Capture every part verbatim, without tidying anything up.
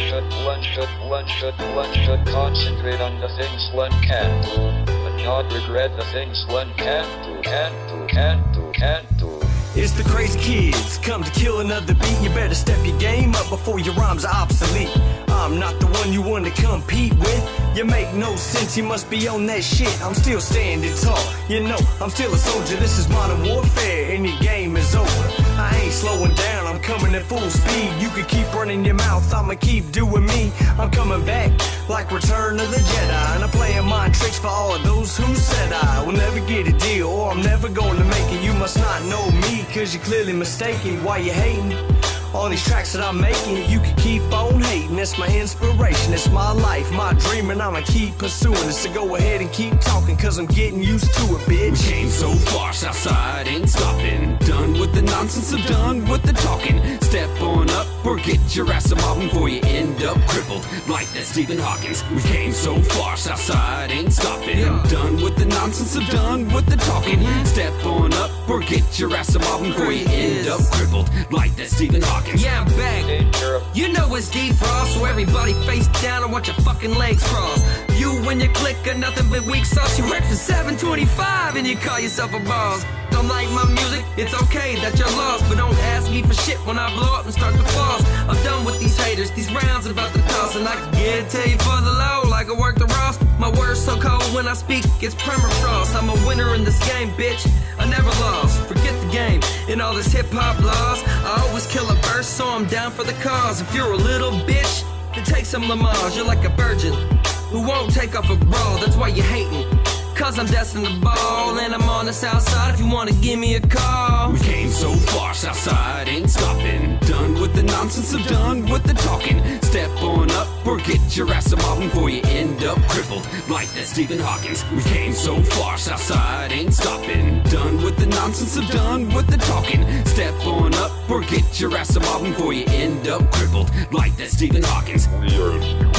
should, one should, one should, one should concentrate on the things one can do, but not regret the things one can't do, can't do, can't do, can't do. It's the Crazy Kids, come to kill another beat. You better step your game up before your rhymes are obsolete. I'm not the one you want to compete with. You make no sense, you must be on that shit. I'm still standing tall, you know, I'm still a soldier. This is modern warfare and your game is over. I ain't slowing down, I'm coming at full speed. You can keep running your mouth, I'ma keep doing me. I'm coming back like Return of the Jedi, and I'm playing mind tricks for all of those who said I will never get a deal or I'm never going to make it. You must not know me, cause you're clearly mistaken. Why you hating? All these tracks that I'm making, you can keep on hating. It's my inspiration, it's my life, my dream, and I'ma keep pursuing it. So go ahead and keep talking, cause I'm getting used to it, bitch. We came so far, Southside ain't stopping. Done with the nonsense, so done with the talking. Step on up or get your ass a mobbing before you end up crippled like that Stephen Hawkins. We came so far, Southside ain't stopping. Done with the nonsense, so done with the talking. Step on up or get your ass a mobbing before you end up crippled like that Stephen Hawkins. Yeah, I'm back. You know it's defrost, so everybody face down and watch your fucking legs cross. You and your clique are nothing but weak sauce. You work for seven twenty-five and you call yourself a boss. Don't like my music, it's okay that you're lost, but don't ask me for shit when I blow up and start to floss. I'm done with these haters, these rounds are about to toss, and I can guarantee you for the low like I work the Ross. My words so cold when I speak, it's permafrost. I'm a winner in this game, bitch, I never lost. Forget the game and all this hip-hop laws. I always kill a verse, so I'm down for the cause. If you're a little bitch, then take some Lamage. You're like a virgin who won't take off a bra, that's why you're hating. Cause I'm destined to ball, and I'm on the south side if you wanna give me a call. We came so far, Southside ain't stopping. Done with the nonsense, so done with the talking. Step on up or get your ass a mobbing before you end up crippled like that Stephen Hawkins. We came so far, Southside ain't stopping. Done with the nonsense, so done with the talking. Step on up or get your ass a mobbing before you end up crippled like that Stephen Hawkins. We are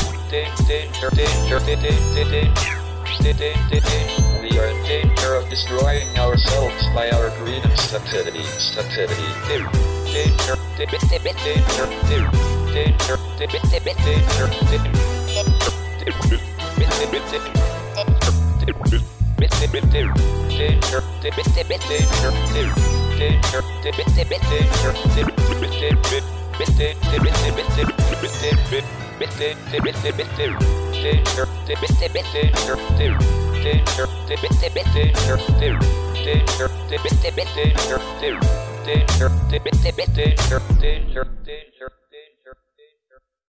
danger, danger, danger, danger. We are in danger of destroying ourselves by our greed and stupidity. Stupidity. Danger. Danger. Danger. Danger. Danger. Danger, danger, danger, danger, danger, danger.